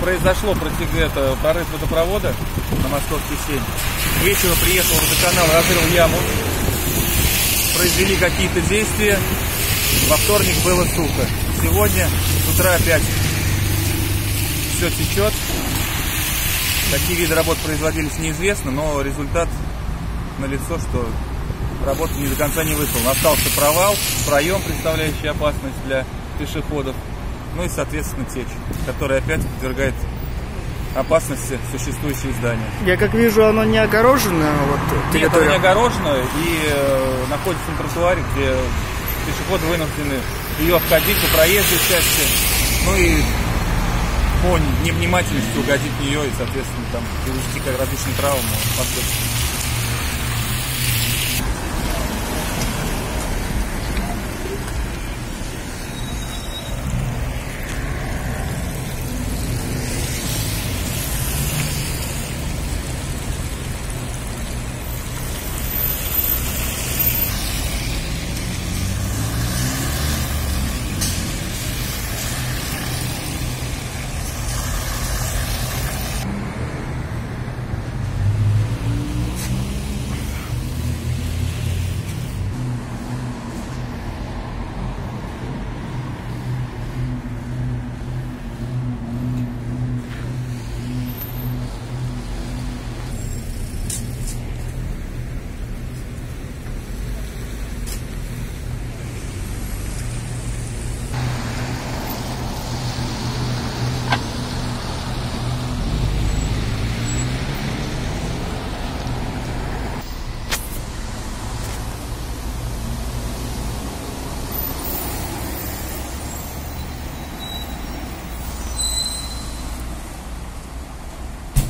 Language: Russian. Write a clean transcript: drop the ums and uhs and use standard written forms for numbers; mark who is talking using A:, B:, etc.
A: произошло прорыв водопровода на Московский 7. К вечеру приехал водоканал, разрыл яму, произвели какие-то действия. Во вторник было сухо. Сегодня с утра опять все течет. Какие виды работ производились, неизвестно, но результат налицо, что работа не до конца не выполнена. Остался провал, проем, представляющий опасность для пешеходов, ну и, соответственно, течь, которая опять подвергает опасности существующие здания.
B: Я как вижу, оно не огорожено.
A: Нет, оно не огорожено и находится на тротуаре, где пешеходы вынуждены ее обходить по проезжей части, ну и по невнимательности угодить в нее и, соответственно, там привести к различным травмам.